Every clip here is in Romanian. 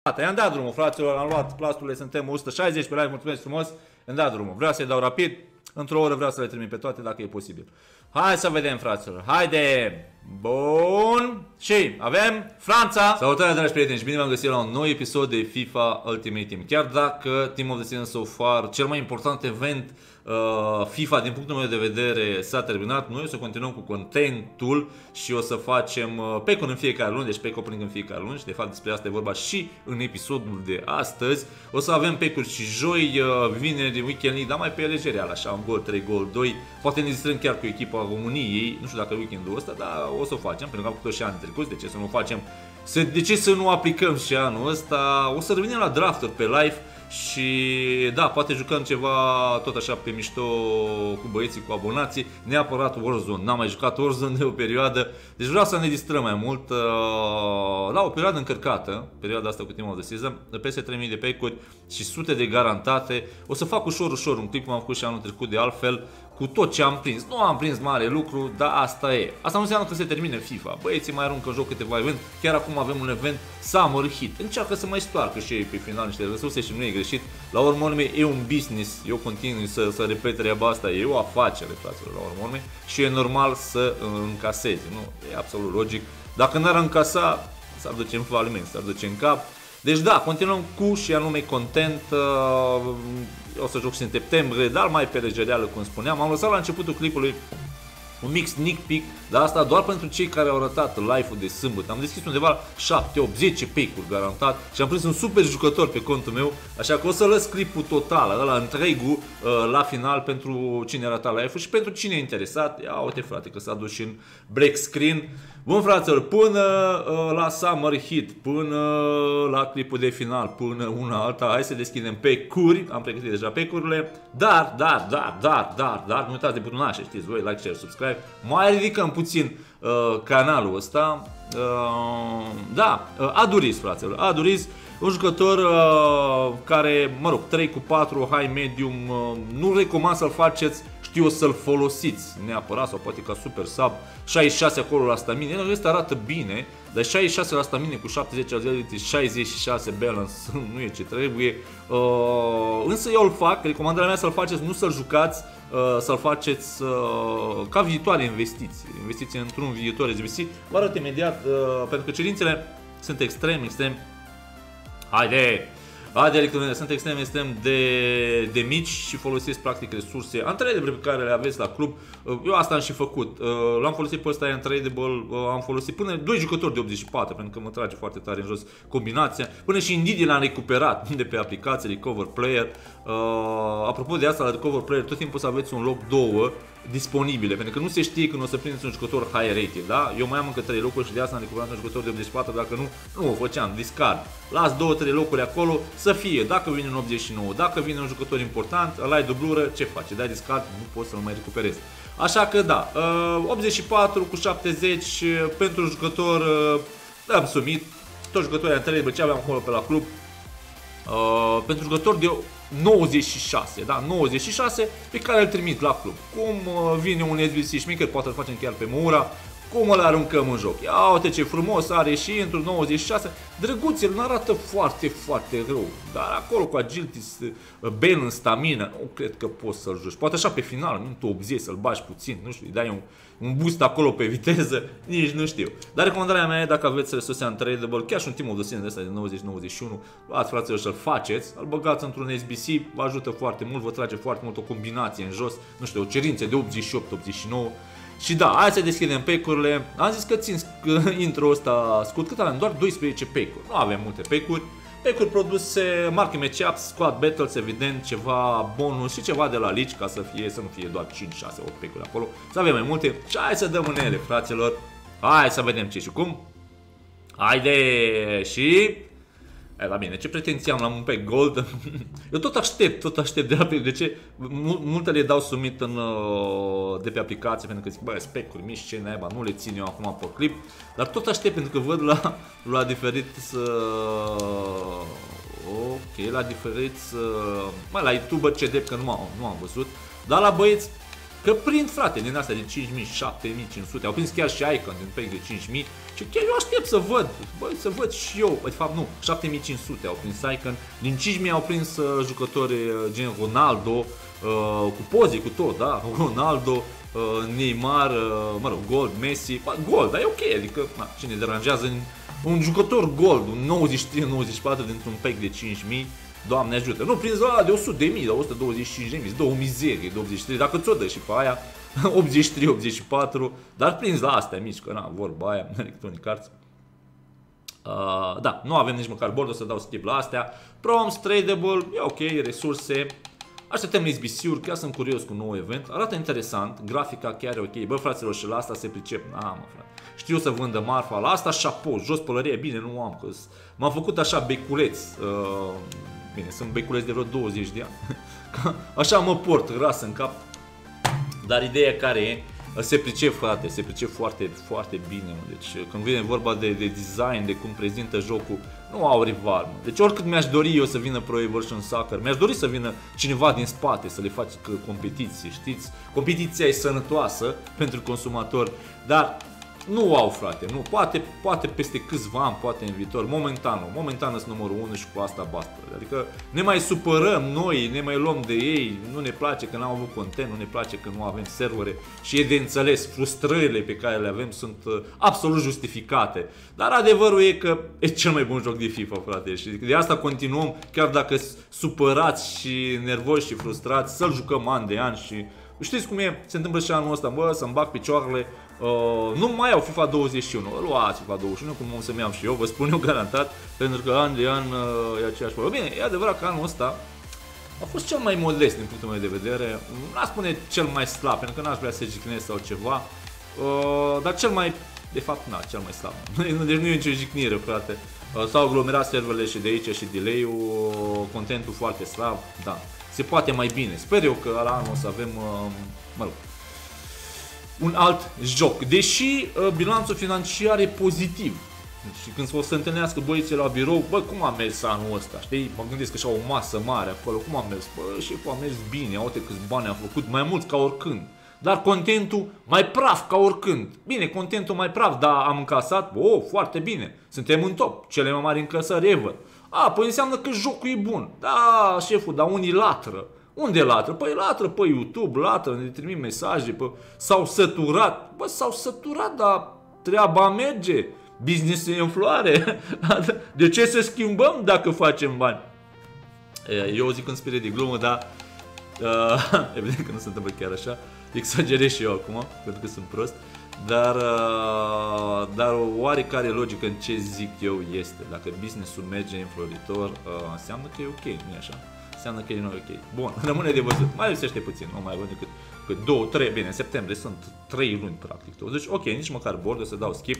I-am dat drumul, fraților, am luat plasturile, suntem 160 pe live, mulțumesc frumos. I-am dat drumul, vreau să-i dau rapid, într-o oră vreau să le termin pe toate dacă e posibil. Hai să vedem, fraților, haide! Bun! Și avem Franța! Salutare, dragi prieteni, și bine v-am găsit la un nou episod de FIFA Ultimate Team. Chiar dacă Team of the Season so far, cel mai important event FIFA din punctul meu de vedere s-a terminat, noi o să continuăm cu contentul și o să facem pack-uri în fiecare luni, deci pack opening în fiecare luni și de fapt despre asta e vorba și în episodul de astăzi. O să avem pack-uri și joi, vineri, weekend league, dar mai pe legereal, așa, un gol, 3 gol, 2, poate ne distrăm chiar cu echipa României, nu știu dacă weekendul ăsta, dar o să o facem, pentru că am făcut și anii trecuți, de ce să nu facem, de ce să nu aplicăm și anul ăsta, o să revenim la drafturi pe live. Și da, poate jucăm ceva tot așa pe mișto cu băieții, cu abonații. Neapărat Warzone, n-am mai jucat Warzone de o perioadă. Deci vreau să ne distrăm mai mult la o perioadă încărcată, perioada asta cu Team of the Season, peste 3000 de pack-uri și sute de garantate. O să fac ușor un clip cum am făcut și anul trecut de altfel, cu tot ce am prins. Nu am prins mare lucru, dar asta e. Asta nu înseamnă că se termine FIFA. Băieții mai aruncă în joc câteva event. Chiar acum avem un event Summer Hit. Încearcă să mai stoarcă și ei pe final niște resurse și nu e greșit. La urmă urmei e un business. Eu continui să repet treaba asta. E o afacere, fraților, la urmă urmei. Și e normal să încaseze. Nu? E absolut logic. Dacă n-ar încasa, s-ar duce în faliment, s-ar duce în cap. Deci da, continuăm cu și anume content. O să joc și în septembrie, dar mai pe legereală, cum spuneam. Am lăsat la începutul clipului un mic sneak peek, dar asta doar pentru cei care au ratat live-ul de sâmbătă. Am deschis undeva 7, 8, 10 pick-uri garantat și am prins un super jucător pe contul meu, așa că o să lăs clipul total, ăla întregul, la final pentru cine a ratat live-ul și pentru cine e interesat. Ia uite, frate, că s-a dus și în black screen. Bun, fraților, până la Summer Hit, până la clipul de final, până una alta, hai să deschidem pack-uri. Am pregătit deja pack-urile, dar, nu uitați de butonașe, știți voi, like, share, subscribe. Mai ridicăm puțin canalul ăsta. Da, Aduriz, fraților, Aduriz, un jucător care, mă rog, 3 cu 4, high, medium, nu recomand să-l faceți, știu să-l folosiți neapărat sau poate ca super sub, 66 acolo la stamina, el ăsta arată bine, dar 66 la stamina cu 70 agility, 66 balance, nu e ce trebuie, însă eu îl fac, recomandarea mea să-l faceți, nu să-l jucați, să-l faceți ca viitoare investiții într-un viitor SBC. Vă arăt imediat, pentru că cerințele sunt extrem, haide, sunt extrem de mici și folosesc practic resurse untradable pe care le aveți la club. Eu asta am și făcut. L-am folosit pe ăsta untradable, am folosit până 2 jucători de 84 pentru că mă trage foarte tare în jos combinația. Până și Indeed l-am recuperat de pe aplicație Recover Player. Apropo de asta, la Recover Player tot timpul să aveți un loc 2 disponibile, pentru că nu se știe când o să prindeți un jucător high rated, da? Eu mai am încă 3 locuri și de asta am recuperat un jucător de 84, dacă nu o făceam, discard. Las 2-3 locuri acolo să fie, dacă vine un 89, dacă vine un jucător important, ăla ai dublură, ce faci? Dai discard, nu poți să-l mai recuperezi. Așa că da, 84 cu 70 pentru un jucător, am sumit, toți jucătorii anteriori, ce aveam acolo pe la club, pentru jucători de 96, da, 96 pe care îl trimit la club. Cum vine un SBC șmecher, poate îl facem chiar pe Moura, cum îl aruncăm în joc. Ia uite ce frumos are și într-un 96. Drăguț, el nu arată foarte rău, dar acolo cu agility, balance, stamina, nu cred că poți să-l joci. Poate așa pe final, minutul 80 să-l bagi puțin, nu știu, îi dai un boost acolo pe viteză, nici nu știu. Dar recomandarea mea e, dacă aveți resurse untradable, chiar și un Team of the Season de ăsta de 90-91, luați, fraților, să-l faceți, îl băgați într-un SBC, vă ajută foarte mult, vă trage foarte mult o combinație în jos, nu știu, o cerință de 88-89. Și da, hai să deschidem pack-urile. Am zis că țin intro ăsta scurt, cât avem? Doar 12 pack-uri, nu avem multe pack-uri. Pack-uri produse, market matchups, squad battles, evident, ceva bonus și ceva de la League, ca să nu fie doar 5, 6, 8 pack-uri acolo, să avem mai multe. Și hai să dăm în ele, fraților. Hai să vedem ce și cum. Haide și... La bine, ce pretenții am la un pack gold? Eu tot aștept de ce? Multele dau submit de pe aplicație pentru că zic, bă, spec-uri mici, ce naiba, nu le țin eu acum pe clip. Dar tot aștept pentru că văd la diferiți, la diferiți, la YouTuber ce drept că nu am văzut. Dar la băieți Că prind, frate, din astea de 5000, 7500, au prins chiar și Icon din pack de 5000 și chiar eu aștept să văd, băi, să văd și eu, de fapt nu, 7500 au prins Icon, din 5000 au prins jucători gen Ronaldo, cu poze, cu tot, da, Ronaldo, Neymar, mă rog, Gold, Messi, Gold, dar e ok, adică, na, cine deranjează un jucător Gold, un 93-94 dintr-un pack de 5000, Doamne ajută, nu prins ăla de 100.000, de 125.000, de o mizerie, de 83, dacă ți-o dă și pe aia, 83, 84, dar prins la astea mici, că na, vorba aia, Electronic Arts. Da, nu avem nici măcar board, o să dau skip la astea. Prompts, tradable, e ok, resurse. Așteptăm SBC-uri, chiar sunt curios cu un nou event. Arată interesant, grafica chiar e ok. Bă, fraților, și la asta se pricep. Mă, frate. Știu să vândă marfa la asta, șapou, jos pălărie, bine, nu am, că m-am făcut așa beculeț. Bine, sunt beculeț de vreo 20 de ani. Așa mă port, gras în cap. Dar ideea care e, se pricep, frate, se pricep foarte, foarte bine. Deci când vine vorba de design, de cum prezintă jocul, nu au rival. Deci oricât mi-aș dori eu să vină Pro Evolution Soccer, mi-aș dori să vină cineva din spate să le faci competiții, știți? Competiția e sănătoasă pentru consumator, dar nu au, frate, nu, poate peste câțiva ani, poate în viitor, momentan sunt numărul 1 și cu asta basta. Adică ne mai supărăm noi, ne mai luăm de ei, nu ne place că n-am avut content, nu ne place că nu avem servere și e de înțeles, frustrările pe care le avem sunt absolut justificate. Dar adevărul e că e cel mai bun joc de FIFA, frate, și de asta continuăm, chiar dacă supărați și nervoși și frustrați, să-l jucăm an de an și știți cum e, se întâmplă și anul ăsta, bă, să-mi bag picioarele. Nu mai au FIFA 21, luați FIFA 21, cum o să-mi iau și eu, vă spun eu garantat, pentru că an de an e aceeași problemă. Bine, e adevărat că anul ăsta a fost cel mai modest din punctul meu de vedere, n-aș spune cel mai slab, pentru că n-aș vrea să jignesc sau ceva, dar cel mai, de fapt, cel mai slab. Deci nu e nicio jignire, frate. S-au aglomerat serverele și de aici și delay-ul, contentul foarte slab, da. Se poate mai bine. Sper eu că la anul o să avem, mă rog, un alt joc. Deși bilanțul financiar e pozitiv. Și când o să întâlnească băieții la birou, bă, cum a mers anul ăsta, știi? Mă gândesc că și o masă mare acolo, cum a mers? Bă, șeful a mers bine, uite câți bani a făcut, mai mulți ca oricând. Dar contentul mai praf ca oricând. Bine, contentul mai praf, dar am încasat, foarte bine. Suntem în top, cele mai mari încasări ever. Păi înseamnă că jocul e bun. Da, șeful, dar unii latră. Unde latră? Păi latră pe YouTube, latră, ne trimit mesaje, s-au săturat. Bă, s-au săturat, dar treaba merge. Business e în floare. De ce să schimbăm dacă facem bani? Eu zic în spirit de glumă, dar evident că nu se întâmplă chiar așa. Exagerez și eu acum, pentru că sunt prost. Dar o oarecare logică în ce zic eu este. Dacă business-ul merge înfloritor, înseamnă că e ok, nu e așa? Înseamnă că e nu ok. Bun, rămâne de văzut. Mai lipsește puțin, nu mai avem decât 2, 3, bine, în septembrie sunt 3 luni practic. Deci ok, nici măcar board, o să dau skip.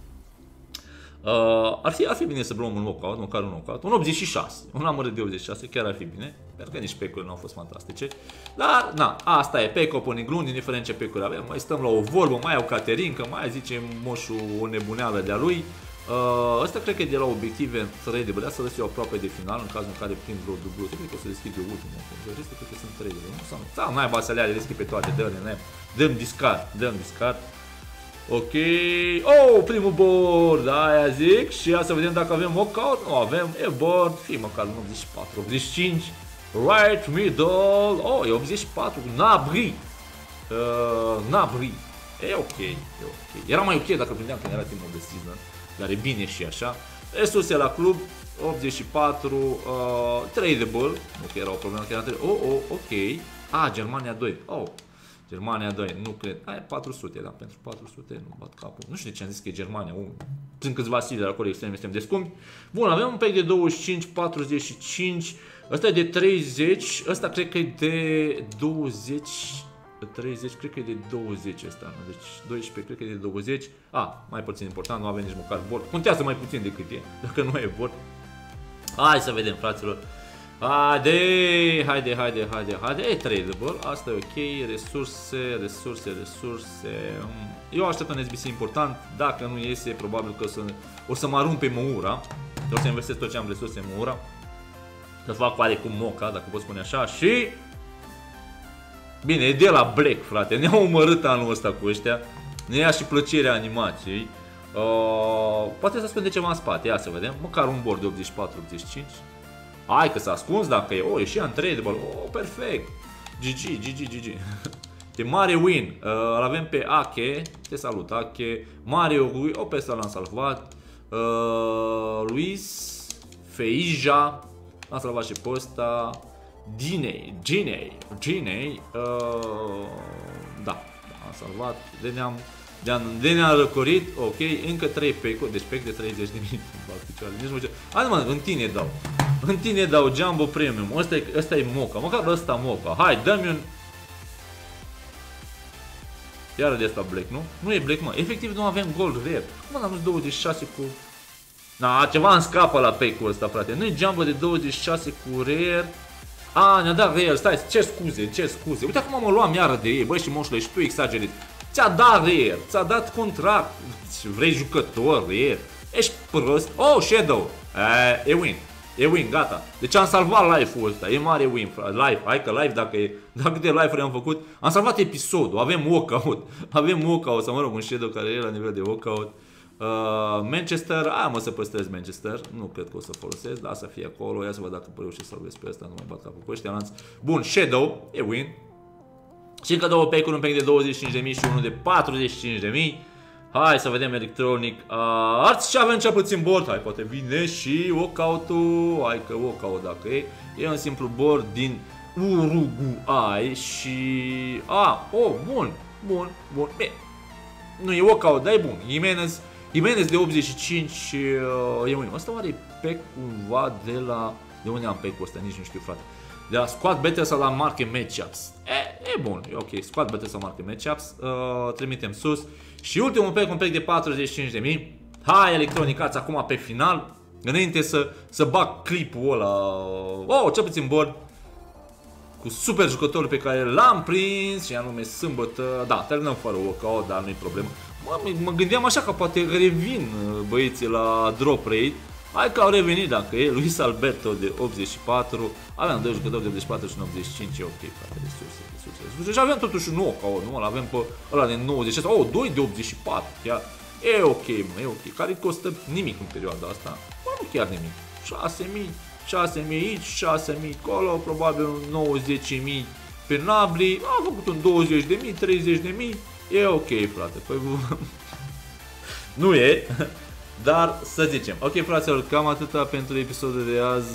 Ar fi bine să luăm un knockout, măcar un knockout, un 86, un număr de 86, chiar ar fi bine, pentru că nici pack-urile nu au fost fantastice. Dar, na, asta e pack opening luni, indiferent ce pack-uri avem, mai stăm la o vorbă, mai au Caterinca, mai zice moșul o nebuneală de-a lui. Ăsta cred că e de la obiective tradable, asta să aproape de final, în cazul în care prind vreo dublu, cred că o să deschid eu ultimul, restul cred că sunt tradable, nu? Sau n-ai să le deschid pe toate, dăm discard. Ok, primul board, aia zic, și ia să vedem dacă avem knockout, nu avem, e board, fie măcar un 84, 85, right middle, e 84, Nabri, e ok, era mai ok dacă prindeam când era timpul de season, dar e bine și așa, resurse la club, 84, tradable, nu că era o problemă, că era tradable, ok, Germania 2, Germania 2, nu cred. 400, da, pentru 400 nu bat capul. Nu știu de ce am zis că e Germania. Sunt câțiva sili de acolo extrem, suntem descumpi. Bun, avem un pack de 25, 45. Ăsta e de 30. Ăsta cred că e de 20. 30, cred că e de 20 ăsta. Deci 12, cred că e de 20. Mai puțin important, nu avem nici măcar board. Contează mai puțin decât e, dacă nu e board. Hai să vedem, fraților. Haide, e tradable, asta e ok, resurse. Eu aștept un SBC important, dacă nu iese, probabil că o să mă arunc pe Moura, o să investesc tot ce am resurse în Moura, să fac oarecum moca, dacă pot spune așa, și Bine, e de la Black, frate. Ne-au omorât anul ăsta cu ăștia. Ne ia și plăcerea animației. Poate să spune ceva în spate, ia să vedem. Măcar un bord de 84-85. Hai că s-a ascuns dacă e. Oh, e și untradeable. Oh, perfect. GG. E mare win. Îl avem pe Ake. Te salut, Ake. Mario Rui. O, pe ăsta l-am salvat. Luis Feija. L-am salvat și pe ăsta. Ginei. Da, am salvat. De ne-a răcorit. Ok, încă 3 pack-uri. Deci pack de 30.000. Hai mă, în tine dau. În tine dau Jumbo Premium. Ăsta e moca. Măcar ăsta moca. Hai, dă-mi un... Iară de asta Black, nu? Nu e Black, mă. Efectiv nu avem gold rare. Cum am dus 26 cu... Na, ceva îmi scapă la pack-ul ăsta, frate. Nu e Jumbo de 26 cu rare. A, ne-a dat rare. Stai, ce scuze. Uite acum mă luam iară de ei. Băi, și moșule, și tu exagerezi. Ți-a dat rare. Ți-a dat contract. Vrei jucător rare. Ești prost. Oh, Shadow. E win, gata. Deci am salvat live-ul ăsta. E mare win, live. Hai că live, dacă de live-uri am făcut. Am salvat episodul. Avem walkout. Sau mă rog, un Shadow care e la nivel de walkout. Manchester. Mă să păstrez Manchester. Nu cred că o să folosesc. Da, să fie acolo. Ia să văd dacă reușesc să salvez pe ăsta. Nu mai bat capul cu ăștia. Bun, Shadow. E win. Și încă 2 pack-uri. Un pack de 25.000 și unul de 45.000. Hai să vedem Electronic Arts și avem cel puțin board. Hai, poate vine și walkout-ul. Hai că walkout dacă e. E un simplu board din Uruguay și... bun. Bine. Nu e walkout, dar e bun. Jimenez de 85 e unul. Asta oare e pack cumva de la... De unde am pack-ul ăsta? Nici nu știu, frate. De la Squad Battle sau la Market Matchups. E bun, e ok. Squad Battle sau Market Matchups. Trimitem sus. Și ultimul pack, un pack de 45.000. Hai, Electronic Arts acum pe final. Înainte să bag clipul ăla. Cel puțin board. Cu super jucătorul pe care l-am prins. Și anume sâmbătă. Da, terminăm fără walkout, dar nu-i problemă. Mă gândeam așa că poate revin băieții la drop rate. Hai că au revenit dacă e. Luis Alberto de 84. Aveam 2 jucători de 84 și 85. E ok, frate, resurse. Și aveam totuși un walkout, nu? L-avem pe ăla de 96. 2 de 84. Chiar e ok, mă, e ok. Care costă nimic în perioada asta. Nu chiar nimic. 6.000 aici, 6.000 acolo, probabil 90.000 pe Nabli. Am făcut un 20.000, 30.000. E ok, frate. Păi nu e. Dar să zicem, ok, fraților, cam atâta pentru episodul de azi.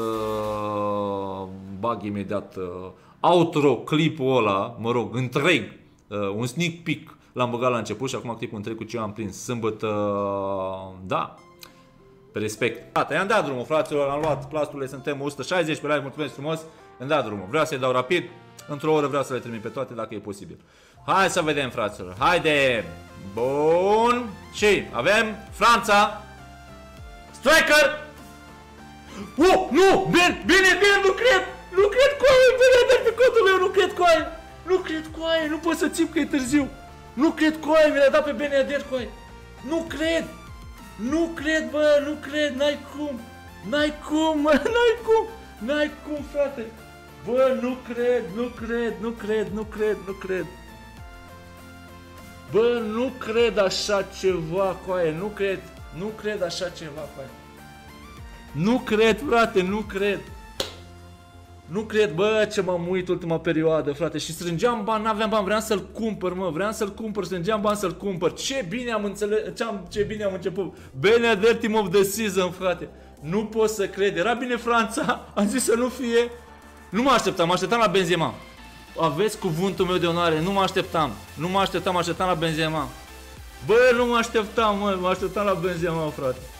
Bag imediat outro clipul ăla, mă rog, întreg, un sneak peek l-am băgat la început și acum clipul întreg cu ce am prins sâmbătă. Da, pe respect. Gata, i-am dat drumul, fraților, am luat plasturile, suntem 160 pe live, mulțumesc frumos. I-am dat drumul, vreau să-i dau rapid, într-o oră vreau să le trimit pe toate dacă e posibil. Hai să vedem, fraților, haide! Bun. Și avem Franța. Striker. Nu! Bine, nu cred cu aia. Bine, dă pe cotul meu, nu cred cu aia. Nu pot să țip că e târziu. Nu cred cu aia, mi l-a dat pe Benader cu aia. Nu cred, n-ai cum, frate. Bă, nu cred. Bă, nu cred așa ceva, coaie, nu cred așa ceva, coaie. Nu cred, frate, nu cred, bă, ce m-am uit ultima perioadă, frate, și strângeam bani, n-aveam bani, vreau să-l cumpăr, strângeam bani să-l cumpăr. Ce bine am înțeles, ce bine am început. Benader Team of the Season, frate. Nu pot să cred, era bine Franța, am zis să nu fie. Nu mă așteptam la Benzema. Aveți cuvântul meu de onoare, nu mă așteptam la Benzema. Bă, nu mă așteptam, mă așteptam la Benzema, frate.